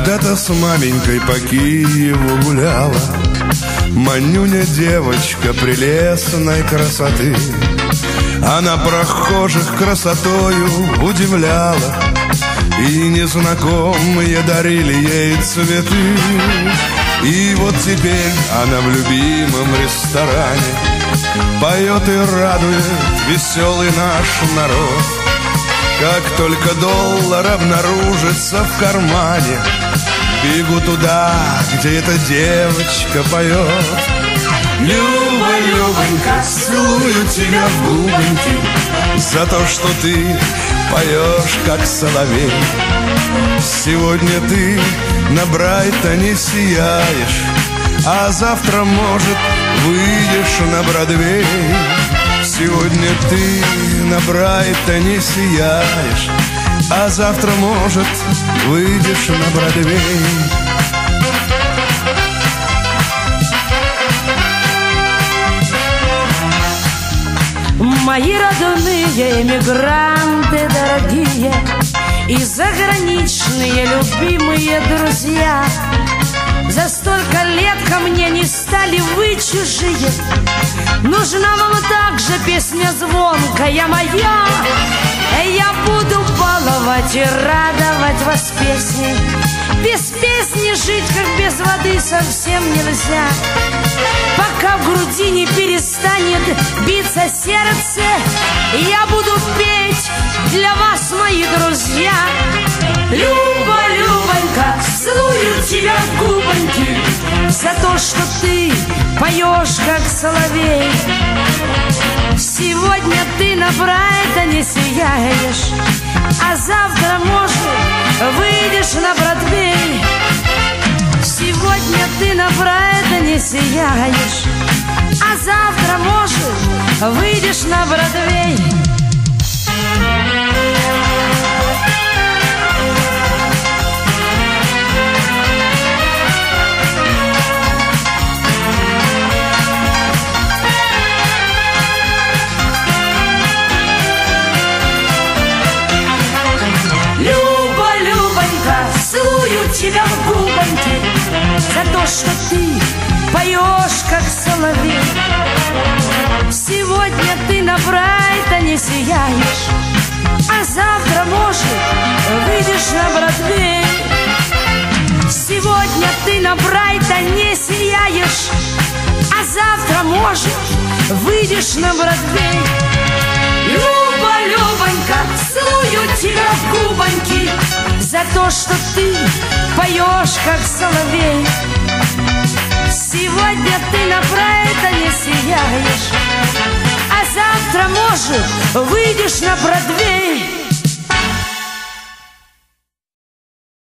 когда-то с маменькой по Киеву гуляла Манюня девочка прелестной красоты. Она прохожих красотою удивляла, и незнакомые дарили ей цветы. И вот теперь она в любимом ресторане поет и радует веселый наш народ. Как только доллар обнаружится в кармане, бегу туда, где эта девочка поет. Люба, Любонька, целую тебя в губоньки за то, что ты поешь, как соловей. Сегодня ты на Брайтоне сияешь, а завтра, может, выйдешь на Бродвей. Сегодня ты на Брайтоне сияешь, а завтра, может, выйдешь на Бродвей. Мои родные эмигранты дорогие и заграничные любимые друзья, за столько лет ко мне не стали вы чужие. Нужна вам также песня звонкая моя. Я буду баловать и радовать вас песней. Без песни жить, как без воды, совсем нельзя. Пока в груди не перестанет биться сердце, я буду петь для вас, мои друзья. Люба, Любонька, целую тебя в губоньки за то, что ты поешь, как соловей. Сегодня ты на Брайтоне сияешь, а завтра, может, выйдешь на Бродвей. Сегодня ты на Брайтоне сияешь, а завтра, может, выйдешь на Бродвей. Люба, Любонька, целую тебя в губоньки за то, что ты поешь, как соловей. Сегодня ты на Брайтоне сияешь, а завтра, может, выйдешь на Бродвей. Сегодня ты на Брайтоне сияешь, а завтра, может, выйдешь на Бродвей. Люба, Любонька, целую тебя в губоньки за то, что ты поешь, как соловей. Сегодня ты на Брайтоне сияешь, а завтра, может, выйдешь на Бродвей.